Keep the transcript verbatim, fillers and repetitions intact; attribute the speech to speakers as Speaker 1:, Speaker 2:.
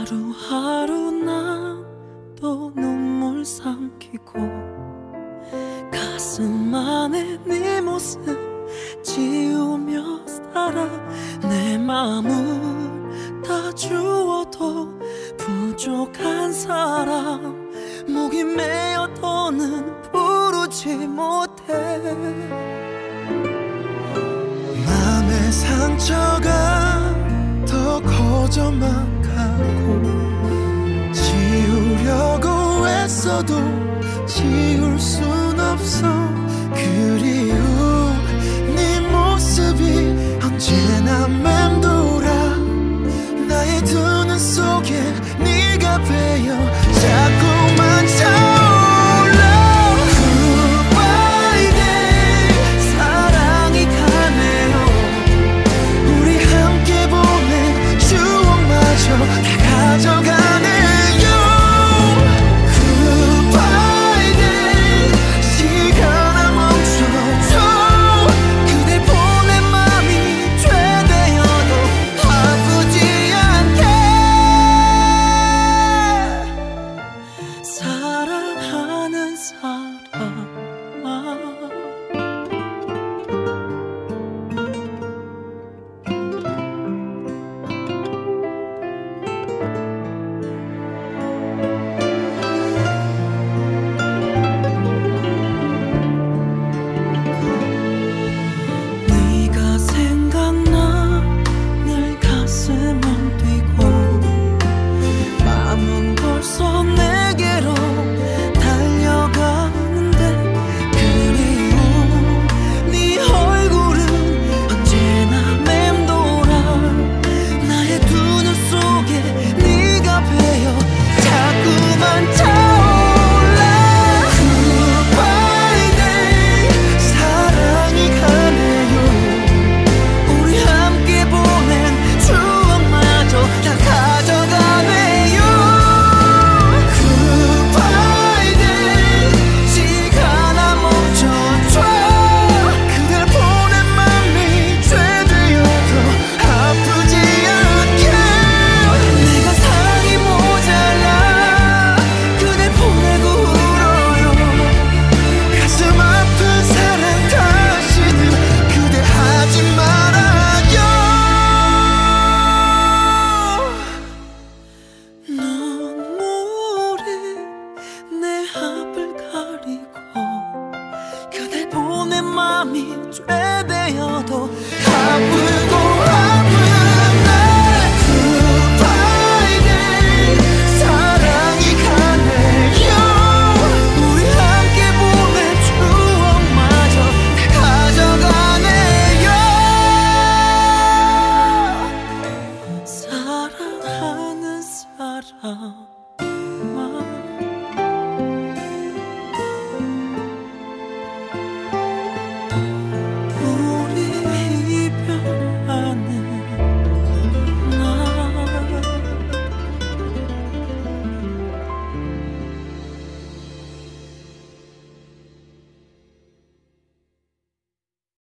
Speaker 1: 하루하루 난 또 눈물 삼키고 가슴 안에 네 모습 지우며 살아. 내 맘을 다 주어도 부족한 사람, 목이 메어 더는 부르지 못해. 맘의 상처가 더 커져만 가고 지우려고 애써도 지울 순 없어. 그리운 네 모습이 언제나 맴돌아. 나의 두 눈 속에 네가 베여 자꾸만 차올라. Goodbye day, 사랑이 가네요. 우리 함께 보낸 추억마저 다 가져가네요. Goodbye day, 시간아 멈춰줘. 그댈 보낸 맘이 죄되어도 아프지 않게. 사랑하는 사람아, 네가 생각나 늘 가슴은 뛰고 마음은 벌써 내게로 달려가는데. 그리운 네 얼굴은 언제나 맴돌아. 나의 두 눈 속에 네가 베여 자꾸만 차올라. Goodbye day, 사랑이 가네요. 우리 함께 보낸 추억마저 다 가져가네요. Goodbye day, 시간아 멈춰줘. 그댈 보낸 맘이 죄되어도 아프지 않게. 내가 사랑이 모자라 그댈 보내고 울어요. 가슴 아픈 사랑 다시는 그대 하지 말아요. 눈물이 내 앞을 가리고 그댈 보낸 맘이 죄되어도